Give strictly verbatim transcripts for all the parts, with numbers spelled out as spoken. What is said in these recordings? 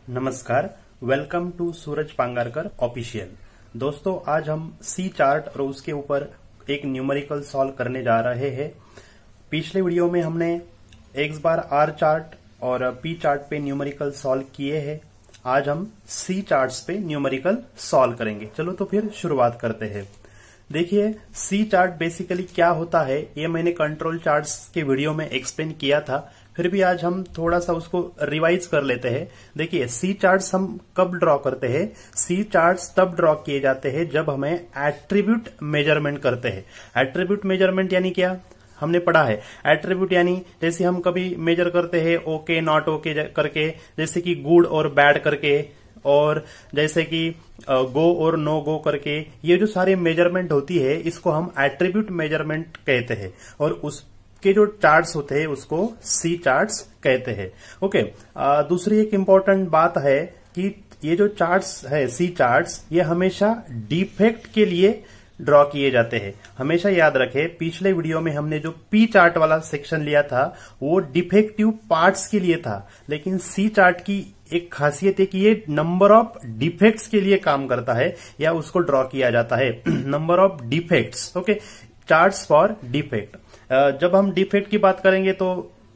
नमस्कार, welcome to Suraj Pangarkar official. दोस्तों, आज हम सी चार्ट और उसके ऊपर एक न्यूमेरिकल सॉल्व करने जा रहे हैं। पिछले वीडियो में हमने एक्स बार आर चार्ट और पी चार्ट पे न्यूमेरिकल सॉल्व किए हैं। आज हम सी चार्ट्स पे न्यूमेरिकल सॉल्व करेंगे। चलो तो फिर शुरुआत करते हैं। देखिए, सी चार्ट बेसिकली क्या होता है ये मैंने कंट्रोल चार्ट्स के वीडियो में एक्सप्लेन किया था, फिर भी आज हम थोड़ा सा उसको रिवाइज कर लेते हैं। देखिए, सी चार्ट्स हम कब ड्रॉ करते हैं? सी चार्ट्स तब ड्रॉ किए जाते हैं जब हमें एट्रीब्यूट मेजरमेंट करते हैं। एट्रीब्यूट मेजरमेंट यानी क्या हमने पढ़ा है? एट्रीब्यूट यानी जैसे हम कभी मेजर करते हैं ओके नॉट ओके करके, जैसे कि गुड और बैड करके, और जैसे कि गो और नो गो करके। ये जो सारे मेजरमेंट होती है इसको हम एट्रीब्यूट मेजरमेंट कहते हैं, और उसके जो चार्ट्स होते हैं उसको सी चार्ट्स कहते हैं। ओके, आ, दूसरी एक इम्पोर्टेंट बात है कि ये जो चार्ट्स है सी चार्ट्स, ये हमेशा डिफेक्ट के लिए ड्रॉ किए जाते हैं। हमेशा याद रखें, पिछले वीडियो में हमने जो पी चार्ट वाला सेक्शन लिया था वो डिफेक्टिव पार्ट्स के लिए था, लेकिन सी चार्ट की एक खासियत है कि ये नंबर ऑफ डिफेक्ट्स के लिए काम करता है, या उसको ड्रॉ किया जाता है number of defects. Okay, charts for defect. जब हम डिफेक्ट की बात करेंगे तो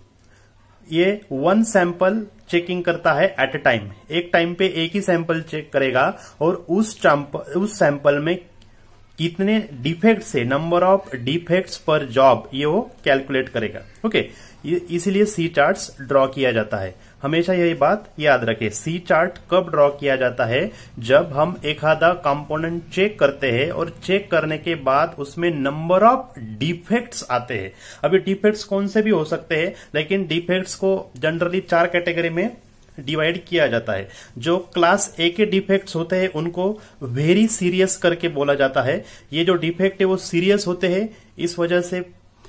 ये वन सैंपल चेकिंग करता है एट ए टाइम। एक टाइम पे एक ही सैंपल चेक करेगा और उस उस सैंपल में कितने डिफेक्ट्स है, number of defects per job, ये वो कैलकुलेट करेगा। ओके, इसीलिए सी चार्ट्स ड्रॉ किया जाता है। हमेशा यही बात याद रखें, सी चार्ट कब ड्रॉ किया जाता है? जब हम एक आधा कंपोनेंट चेक करते हैं और चेक करने के बाद उसमें नंबर ऑफ डिफेक्ट्स आते हैं। अभी डिफेक्ट्स कौन से भी हो सकते हैं, लेकिन डिफेक्ट्स को जनरली चार कैटेगरी में डिवाइड किया जाता है। जो क्लास ए के डिफेक्ट्स होते हैं उनको वेरी सीरियस करके बोला जाता है। ये जो डिफेक्ट है वो सीरियस होते हैं, इस वजह से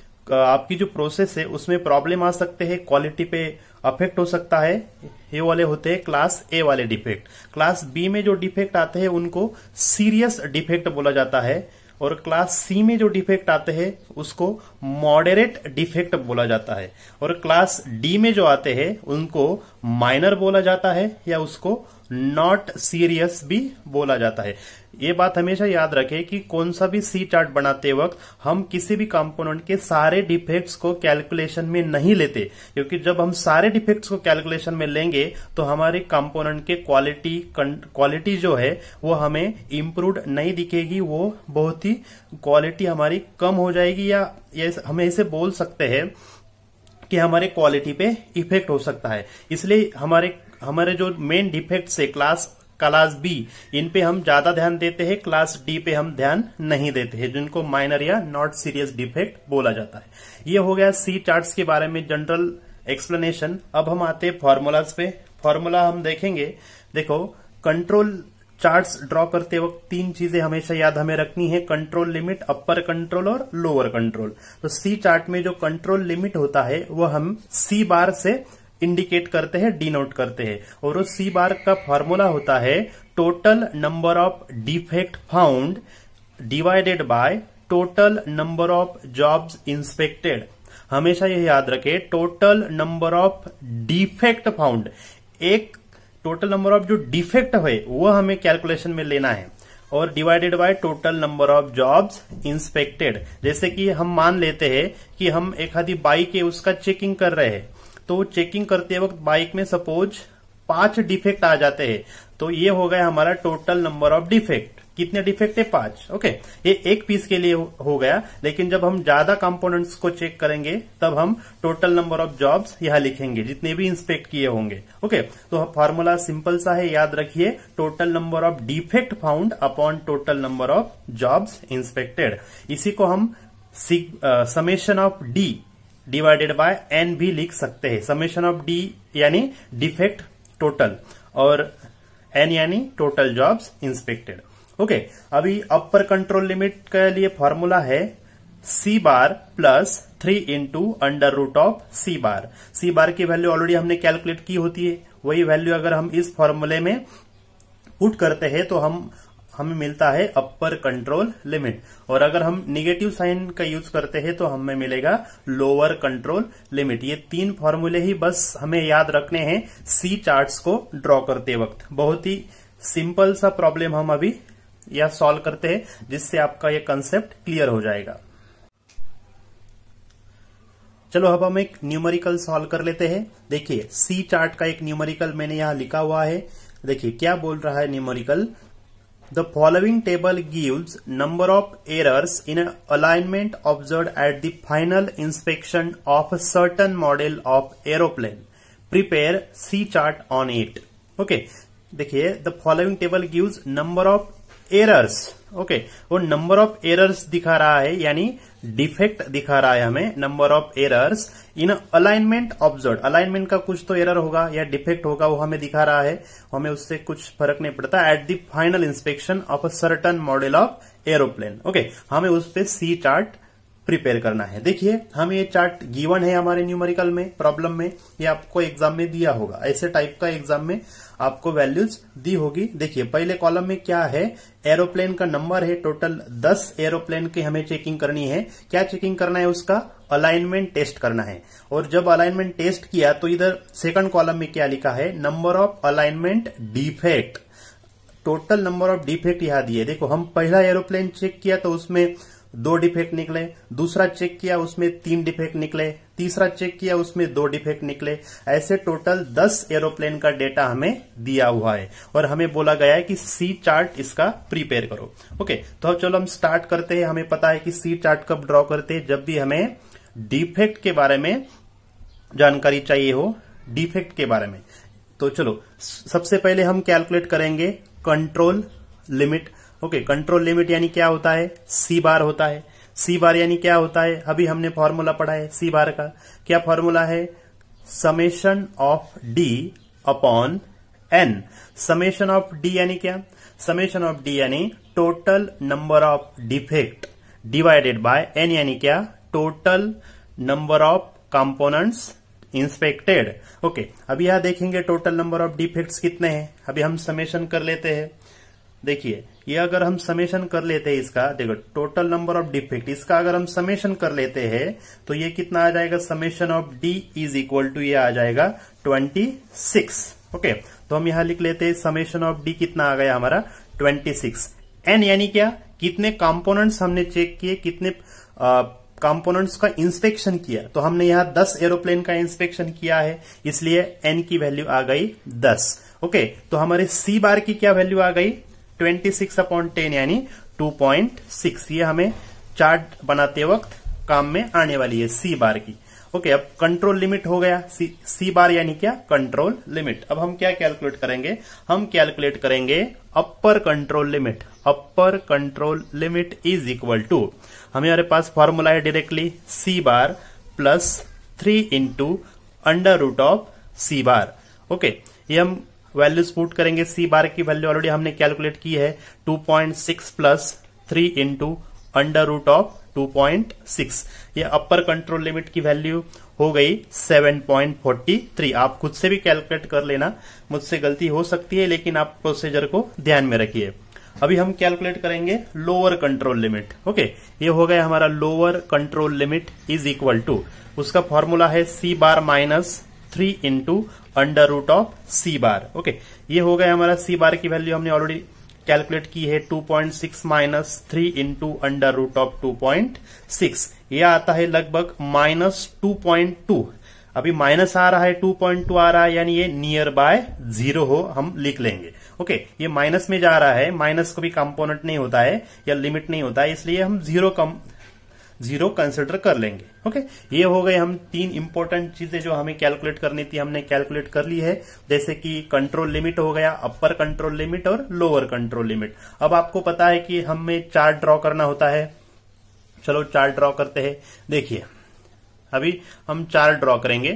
आपकी जो प्रोसेस है उसमें प्रॉब्लम आ सकते हैं, क्वालिटी पे अफेक्ट हो सकता है। ये वाले होते हैं क्लास ए वाले डिफेक्ट। क्लास बी में जो डिफेक्ट आते हैं उनको सीरियस डिफेक्ट बोला जाता है, और क्लास सी में जो डिफेक्ट आते हैं उसको मॉडरेट डिफेक्ट बोला जाता है, और क्लास डी में जो आते हैं उनको माइनर बोला जाता है, या उसको नॉट सीरियस भी बोला जाता है। ये बात हमेशा याद रखें कि कौन सा भी सी चार्ट बनाते वक्त हम किसी भी कंपोनेंट के सारे डिफेक्ट्स को कैलकुलेशन में नहीं लेते, क्योंकि जब हम सारे डिफेक्ट्स को कैलकुलेशन में लेंगे तो हमारे कंपोनेंट के क्वालिटी क्वालिटी जो है वो हमें इम्प्रूव्ड नहीं दिखेगी, वो बहुत ही क्वालिटी हमारी कम हो जाएगी, या ये हमें इसे बोल सकते हैं कि हमारे क्वालिटी पे इफेक्ट हो सकता है। इसलिए हमारे हमारे जो मेन डिफेक्ट्स है क्लास क्लास बी, इन पे हम ज्यादा ध्यान देते हैं, क्लास डी पे हम ध्यान नहीं देते हैं, जिनको माइनर या नॉट सीरियस डिफेक्ट बोला जाता है। ये हो गया सी चार्ट्स के बारे में जनरल एक्सप्लेनेशन। अब हम आते हैं फॉर्मूलाज पे। फॉर्मूला हम देखेंगे। देखो, कंट्रोल चार्ट्स ड्रॉ करते वक्त तीन चीजें हमेशा याद हमें रखनी है: कंट्रोल लिमिट, अपर कंट्रोल और लोअर कंट्रोल। तो सी चार्ट में जो कंट्रोल लिमिट होता है वो हम सी बार से इंडिकेट करते हैं, डिनोट करते हैं, और उस सी बार का फॉर्मूला होता है total number of defect found divided by total number of jobs inspected. हमेशा यह याद रखें, total number of defect found, एक टोटल नंबर ऑफ जो डिफेक्ट है वो हमें कैलकुलेशन में लेना है, और divided by total number of jobs inspected. जैसे कि हम मान लेते हैं कि हम एक आधी बाइक है उसका चेकिंग कर रहे हैं, तो चेकिंग करते वक्त बाइक में सपोज पांच डिफेक्ट आ जाते हैं, तो ये हो गया हमारा टोटल नंबर ऑफ डिफेक्ट। कितने डिफेक्ट है? पांच। ओके, ये एक पीस के लिए हो गया, लेकिन जब हम ज्यादा कंपोनेंट्स को चेक करेंगे तब हम टोटल नंबर ऑफ जॉब्स यहां लिखेंगे, जितने भी इंस्पेक्ट किए होंगे। ओके, तो फॉर्मूला सिंपल सा है, याद रखिए, total number of defect found upon total number of jobs inspected. इसी को हम summation of D divided by N भी लिख सकते हैं। समेशन ऑफ डी यानी डिफेक्ट टोटल, और एन यानी टोटल जॉब्स इंस्पेक्टेड। ओके, अभी अपर कंट्रोल लिमिट के लिए फॉर्मूला है C bar plus three into under root of C bar. C bar की वैल्यू ऑलरेडी हमने कैलकुलेट की होती है, वही वैल्यू अगर हम इस फॉर्मूले में पुट करते हैं तो हम हमें मिलता है अपर कंट्रोल लिमिट, और अगर हम निगेटिव साइन का यूज करते हैं तो हमें मिलेगा लोअर कंट्रोल लिमिट। ये तीन फॉर्मूले ही बस हमें याद रखने हैं सी चार्ट्स को ड्रॉ करते वक्त। बहुत ही सिंपल सा प्रॉब्लम हम अभी यह सॉल्व करते हैं, जिससे आपका ये कंसेप्ट क्लियर हो जाएगा। चलो अब हम एक न्यूमेरिकल सॉल्व कर लेते हैं। देखिए सी चार्ट का एक न्यूमेरिकल मैंने यहां लिखा हुआ है। देखिए क्या बोल रहा है numerical, the following table gives number of errors in alignment observed at the final inspection of certain model of aeroplane, prepare C chart on it. Okay, देखिए the following table gives number of errors. Okay, वो number of errors दिखा रहा है, यानी defect दिखा रहा है हमें, number of errors in alignment observe. Alignment का कुछ तो एरर होगा या डिफेक्ट होगा, वो हमें दिखा रहा है, हमें उससे कुछ फर्क नहीं पड़ता। At the final inspection of a certain model of aeroplane. Okay, हमें उस पे सी चार्ट प्रिपेयर करना है। देखिए हमें ये चार्ट गिवन है हमारे न्यूमेरिकल में, प्रॉब्लम में, ये आपको एग्जाम में दिया होगा, ऐसे टाइप का एग्जाम में आपको वैल्यूज दी होगी। देखिए पहले कॉलम में क्या है, एरोप्लेन का नंबर है, टोटल दस एरोप्लेन की हमें चेकिंग करनी है। क्या चेकिंग करना है, उसका अलाइनमेंट टेस्ट करना है। और जब अलाइनमेंट टेस्ट किया तो इधर सेकंड कॉलम में क्या लिखा है, number of alignment defect. Total number of defect यहां दिए। देखो हम पहला एरोप्लेन चेक किया तो उसमें दो डिफेक्ट निकले, दूसरा चेक किया उसमें तीन डिफेक्ट निकले, तीसरा चेक किया उसमें दो डिफेक्ट निकले। ऐसे टोटल दस एरोप्लेन का डेटा हमें दिया हुआ है और हमें बोला गया है कि सी चार्ट इसका प्रिपेयर करो। ओके, तो अब चलो हम स्टार्ट करते हैं। हमें पता है कि सी चार्ट कब ड्रॉ करते हैं, जब भी हमें डिफेक्ट के बारे में जानकारी चाहिए हो, डिफेक्ट के बारे में। तो चलो सबसे पहले हम कैलकुलेट करेंगे control limit. Okay, control limit यानी क्या होता है, सी बार होता है। सी बार यानी क्या होता है, अभी हमने फॉर्मूला पढ़ा है सी बार का। क्या फॉर्मूला है, summation of D upon N. Summation of D यानी क्या, समेशन ऑफ डी यानी total number of defect divided by N, यानी क्या, total number of components inspected. Okay, अभी यहां देखेंगे टोटल नंबर ऑफ डिफेक्ट्स कितने हैं। अभी हम समेशन कर लेते हैं। देखिए ये अगर हम समेशन कर लेते हैं इसका, देखो टोटल नंबर ऑफ डिफेक्ट, इसका अगर हम समेशन कर लेते हैं तो ये कितना आ जाएगा, summation of D is equal to ये आ जाएगा ट्वेंटी सिक्स। ओके, तो हम यहां लिख लेते हैं समेशन ऑफ डी कितना आ गया हमारा ट्वेंटी सिक्स। एन यानी क्या, कितने कंपोनेंट्स हमने चेक किए, कितने कंपोनेंट्स का इंस्पेक्शन किया। तो हमने यहां दस एरोप्लेन का इंस्पेक्शन किया है, इसलिए एन की वैल्यू आ गई दस। ओके, तो हमारे सी बार की क्या वैल्यू आ गई, ट्वेंटी सिक्स अपॉन टेन यानी टू पॉइंट सिक्स। ये हमें चार्ट बनाते वक्त काम में आने वाली है सी बार की। ओके, अब कंट्रोल लिमिट हो गया, सी, सी बार यानी क्या, कंट्रोल लिमिट। अब हम क्या कैलकुलेट करेंगे, हम कैलकुलेट करेंगे upper control limit. Upper control limit is equal to, हमारे पास फॉर्मूला है directly, C bar plus three into under root of C bar. Okay, ये हम वैल्यूज पुट करेंगे। सी बार की वैल्यू ऑलरेडी हमने कैलकुलेट की है, two point six plus three into under root of two point six. ये upper control limit की value हो गई सेवन पॉइंट फोर थ्री। आप खुद से भी कैलकुलेट कर लेना, मुझसे गलती हो सकती है, लेकिन आप प्रोसीजर को ध्यान में रखिए। अभी हम कैलकुलेट करेंगे लोअर कंट्रोल लिमिट। ओके, ये हो गया हमारा lower control limit is equal to, उसका फॉर्मूला है C bar minus three into under root of C bar. Okay, ये हो गया हमारा सी बार की वैल्यू हमने ऑलरेडी कैलकुलेट की है, two point six minus three into under root of two point six. यह आता है लगभग माइनस टू पॉइंट टू। अभी माइनस आ रहा है, टू पॉइंट टू आ रहा है, यानी ये नियर बाय जीरो हो, हम लिख लेंगे। ओके, ये माइनस में जा रहा है, माइनस कभी कंपोनेंट नहीं होता है या लिमिट नहीं होता है, इसलिए हम जीरो कम जीरो कंसिडर कर लेंगे। ओके, ये हो गए हम तीन इंपॉर्टेंट चीजें जो हमें कैलकुलेट करनी थी, हमने कैलकुलेट कर ली है। जैसे कि कंट्रोल लिमिट हो गया, अपर कंट्रोल लिमिट और लोअर कंट्रोल लिमिट। अब आपको पता है कि हमें चार्ट ड्रॉ करना होता है। चलो चार्ट ड्रॉ करते हैं। देखिए अभी हम चार्ट ड्रॉ करेंगे।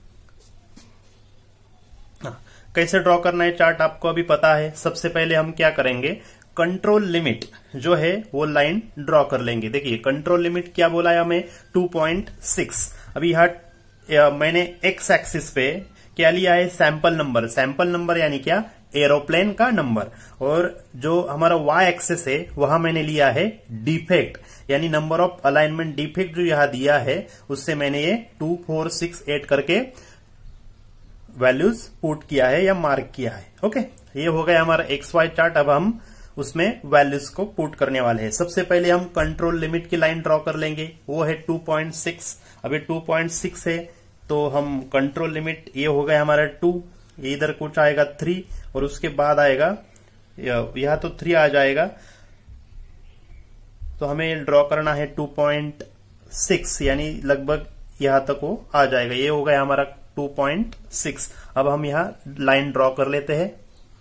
कैसे ड्रॉ करना है चार्ट आपको अभी पता है। सबसे पहले हम क्या करेंगे, कंट्रोल लिमिट जो है वो लाइन ड्रॉ कर लेंगे। देखिए कंट्रोल लिमिट क्या बोला है हमें, टू पॉइंट सिक्स। अभी यहाँ मैंने एक्स एक्सिस पे क्या लिया है, सैंपल नंबर। सैंपल नंबर यानी क्या, एरोप्लेन का नंबर, और जो हमारा वाई एक्सेस है वहां मैंने लिया है डिफेक्ट, यानी नंबर ऑफ अलाइनमेंट डिफेक्ट जो यहां दिया है उससे मैंने ये टू फोर सिक्स एट करके वैल्यूज पुट किया है या मार्क किया है। ओके, ये हो गया हमारा एक्स वाई चार्ट। अब हम उसमें वैल्यूज को पुट करने वाले हैं। सबसे पहले हम कंट्रोल लिमिट की लाइन ड्रॉ कर लेंगे, वो है टू पॉइंट सिक्स। अभी टू पॉइंट सिक्स है तो हम कंट्रोल लिमिट, ये हो गया हमारा टू, ये इधर कुछ आएगा थ्री, और उसके बाद आएगा यहां तो थ्री आ जाएगा, तो हमें ड्रॉ करना है टू पॉइंट सिक्स, यानी लगभग यहां तक वो आ जाएगा। ये हो गया हमारा टू पॉइंट सिक्स। अब हम यहां लाइन ड्रॉ कर लेते हैं।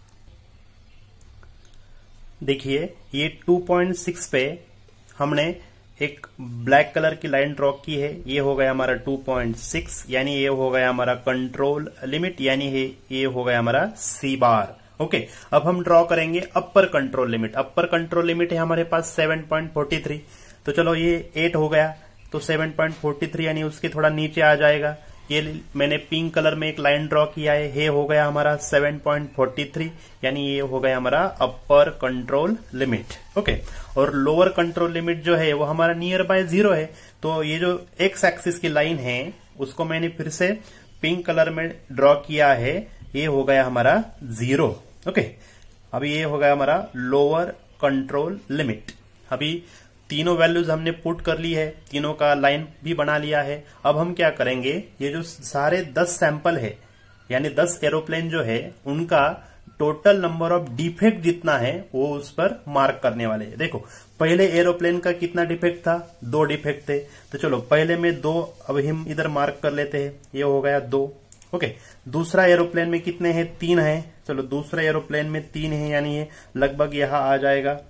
देखिए ये टू पॉइंट सिक्स पे हमने एक ब्लैक कलर की लाइन ड्रॉ की है, ये हो गया हमारा टू पॉइंट सिक्स, यानी ये हो गया हमारा कंट्रोल लिमिट, यानी ये हो गया हमारा सी बार। ओके, अब हम ड्रॉ करेंगे upper control limit. Upper control limit है हमारे पास सेवन पॉइंट फोर थ्री, तो चलो ये एट हो गया, तो सेवन पॉइंट फोर थ्री यानी उसके थोड़ा नीचे आ जाएगा। ये मैंने पिंक कलर में एक लाइन ड्रॉ किया है, ये हो गया हमारा सेवन पॉइंट फोर थ्री, यानी ये हो गया हमारा अपर कंट्रोल लिमिट। ओके, और लोअर कंट्रोल लिमिट जो है वो हमारा नियर बाय जीरो है, तो ये जो एक्स एक्सिस की लाइन है उसको मैंने फिर से पिंक कलर में ड्रॉ किया है, ये हो गया हमारा जीरो। ओके, अभी ये हो गया हमारा लोअर कंट्रोल लिमिट। अभी तीनों वैल्यूज हमने पुट कर ली है, तीनों का लाइन भी बना लिया है। अब हम क्या करेंगे, ये जो सारे दस सैंपल है यानी दस एरोप्लेन जो है उनका टोटल नंबर ऑफ डिफेक्ट जितना है वो उस पर मार्क करने वाले हैं। देखो पहले एरोप्लेन का कितना डिफेक्ट था, दो डिफेक्ट थे, तो चलो पहले में दो अब हम इधर मार्क कर लेते हैं, ये हो गया दो। ओके, दूसरा एरोप्लेन में कितने हैं, तीन है, चलो दूसरे एरोप्लेन में तीन है, यानी ये लगभग यहां आ जाएगा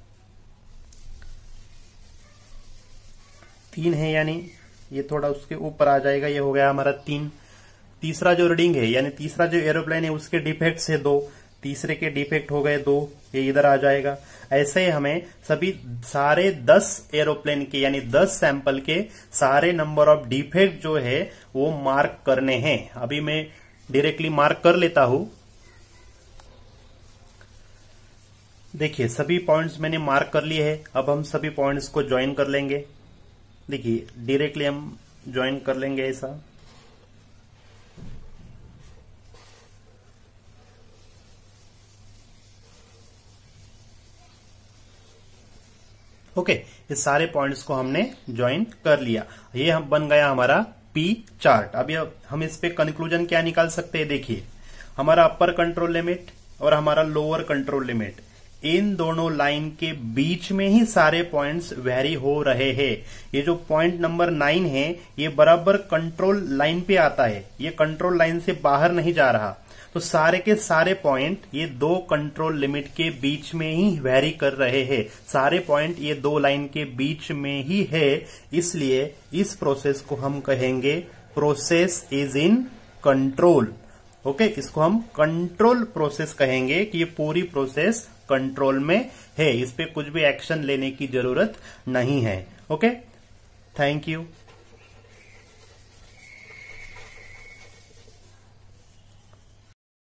तीन है, यानी ये थोड़ा उसके ऊपर आ जाएगा, ये हो गया हमारा तीन। तीसरा जो रीडिंग है यानी तीसरा जो एरोप्लेन है उसके डिफेक्ट है दो, तीसरे के डिफेक्ट हो गए दो, ये इधर आ जाएगा। ऐसे ही हमें सभी सारे दस एरोप्लेन के यानी दस सैंपल के सारे नंबर ऑफ डिफेक्ट जो है वो मार्क करने हैं। अभी मैं डायरेक्टली मार्क कर लेता हूं। देखिए सभी पॉइंट्स मैंने मार्क कर लिए हैं, अब हम सभी पॉइंट्स को ज्वाइन कर लेंगे। देखिए डायरेक्टली हम ज्वाइन कर लेंगे ऐसा। ओके, ये सारे पॉइंट्स को हमने ज्वाइन कर लिया, ये हम बन गया हमारा पी चार्ट। अभी हम इस पे कंक्लूजन क्या निकाल सकते हैं, देखिए हमारा अपर कंट्रोल लिमिट और हमारा लोअर कंट्रोल लिमिट, इन दोनों लाइन के बीच में ही सारे पॉइंट्स वेरी हो रहे हैं। ये जो पॉइंट नंबर नाइन है ये बराबर कंट्रोल लाइन पे आता है, ये कंट्रोल लाइन से बाहर नहीं जा रहा, तो सारे के सारे पॉइंट ये दो कंट्रोल लिमिट के बीच में ही वेरी कर रहे हैं। सारे पॉइंट ये दो लाइन के बीच में ही है, इसलिए इस प्रोसेस को हम कहेंगे process is in control. Okay, इसको हम कंट्रोल प्रोसेस कहेंगे कि ये पूरी प्रोसेस कंट्रोल में है, इस पे कुछ भी एक्शन लेने की जरूरत नहीं है। Okay, thank you.